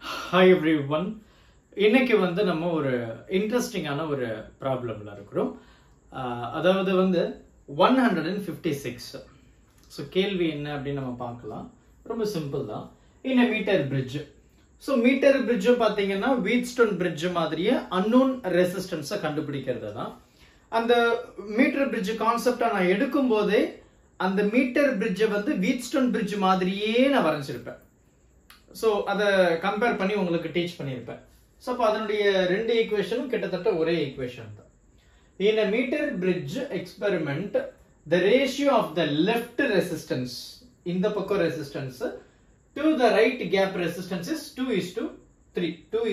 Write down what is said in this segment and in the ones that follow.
Hi everyone. இன்னைக்கு வந்து நம்ம ஒரு இன்ட்ரஸ்டிங்கான ஒரு ப்ராப்ளம்ல இருக்கிறோம். அதாவது வந்து 156. ஸோ கேள்வி என்ன அப்படின்னு நம்ம பார்க்கலாம். ரொம்ப சிம்பிள் தான். In a metre bridge. So metre bridge பார்த்தீங்கன்னா வீட்ஸ்டோன் பிரிட்ஜ் மாதிரியே அன்னோன் ரெசிஸ்டன்ஸை கண்டுபிடிக்கிறது தான். அந்த மீட்டர் பிரிட்ஜ் கான்செப்டை நான் எடுக்கும் போதே அந்த மீட்டர் பிரிட்ஜை வந்து வீட்ஸ்டோன் பிரிட்ஜ் மாதிரியே நான் வரைஞ்சிருப்பேன். ஸோ அதை கம்பேர் பண்ணி உங்களுக்கு டீச் பண்ணியிருப்பேன். ஸோ அப்போ அதனுடைய ரெண்டு ஈக்குவேஷனும் கிட்டத்தட்ட ஒரே ஈக்குவேஷன் தான். In a metre bridge experiment the ratio of the left resistance, இந்த பக்கம் resistance to the right gap resistance is 2:3.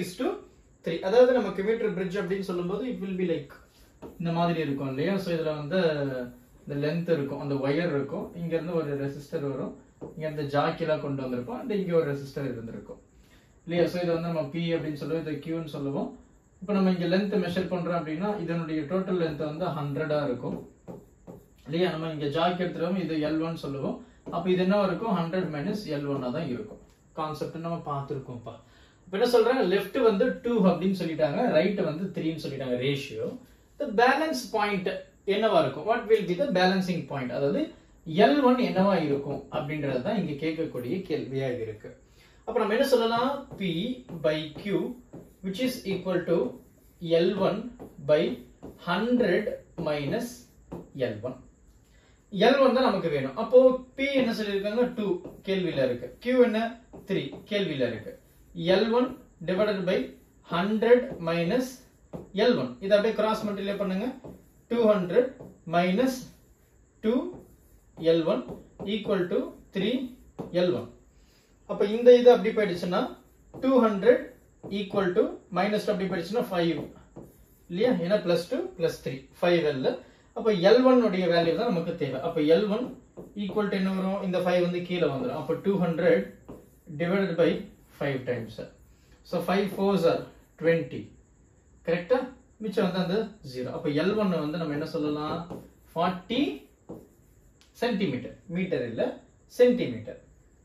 2:3. அதாவது நமக்கு மீட்டர் பிரிட்ஜ் அப்படின்னு சொல்லும்போது இட் வில் பி லைக் இந்த மாதிரி இருக்கும் இல்லையா. ஸோ இதில் வந்து இந்த லென்த் இருக்கும், அந்த ஒயர் இருக்கும், இங்கேருந்து ஒரு ரெசிஸ்டர் வரும், இங்க இந்த ஜாக்கெல்லாம் கொண்டு வந்திருப்போம், அண்ட் இங்க ஒரு ரெசிஸ்டர் இருந்திருக்கும் இல்லையா. ஸோ இதை வந்து நம்ம பி அப்படின்னு சொல்லுவோம், இதை கியூன்னு சொல்லுவோம். இப்போ நம்ம இங்க லென்த் மெஷர் பண்றோம் அப்படின்னா இதனுடைய டோட்டல் லென்த் வந்து 100 இருக்கும் இல்லையா. நம்ம இங்க ஜாக் எடுத்துருவோம், இது L1 சொல்லுவோம். அப்போ இது என்ன இருக்கும், 100 மைனஸ் L1 தான் இருக்கும். கான்செப்ட் நம்ம பார்த்துருக்கோம்ப்பா. இப்போ என்ன சொல்றாங்க, லெஃப்ட் வந்து 2 அப்படின்னு சொல்லிட்டாங்க, ரைட் வந்து 3ன்னு சொல்லிட்டாங்க ரேஷியோ. த பேலன்ஸ் பாயிண்ட் என்னவா இருக்கும், what will be the balancing point, அதாவது L1 என்னவா இருக்கும் அப்படின்றது தான் இங்க கேட்கக்கூடிய கேள்வியாக இருக்கு. அப்ப நம்ம என்ன சொல்லலாம், P by Q which is equal to L1 by 100 minus L1. L1 தான் நமக்கு வேணும். அப்போ P என்ன சொல்லியிருக்காங்க, 2 கேள்வியில இருக்கு, Q என்ன 3 கேள்வியில இருக்கு. L1 divided by 100 minus L1, இதை அப்படியே கிராஸ் மல்டிப்ளை பண்ணுங்க. 200 minus 2 L1 equal to 3 L1. அப்ப இந்த இது அப்படி போயிடுச்சுன்னா 200 equal to minus அப்படி போயிடுச்சுன்னா 5 இல்லையா. ஏன்னா +2 +3 5L. அப்ப L1 உடைய வேல்யூ தான் நமக்கு தேவை. அப்ப L1 equal to என்ன வரும், இந்த 5 வந்து கீழே வந்துடும். அப்ப 200 divided by 5 times. So 5 4s are 20. கரெக்டா, மிச்சம் வந்து அந்த 0. அப்ப L1 வந்து நம்ம என்ன சொல்லலாம், 40 சென்டிமீட்டர், மீட்டர் இல்ல சென்டிமீட்டர்.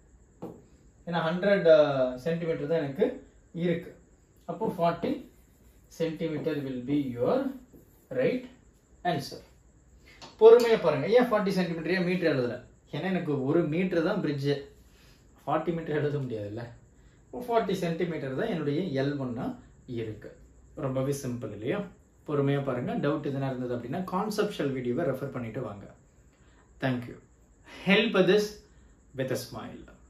ஏன்னா 100 சென்டிமீட்டர் தான் எனக்கு இருக்கு. அப்போ 40 centimetre will be your right answer. பொறுமையா பாருங்க, ஏன் 40 சென்டிமீட்டர் ஏன் மீட்டர் எழுதல, ஏன்னா எனக்கு ஒரு மீட்டர் தான் பிரிட்ஜ், 40 மீட்டர் எழுத முடியாதுல்ல. 40 சென்டிமீட்டர் தான் என்னுடைய L1 இருக்கு. ரொம்பவே சிம்பிள் இல்லையா. பொறுமையா பாருங்க. டவுட் எதுனா இருந்தது அப்படின்னா கான்செப்ஷுவல் வீடியோவை ரெஃபர் பண்ணிட்டு வாங்க. Thank you. Help others with a smile.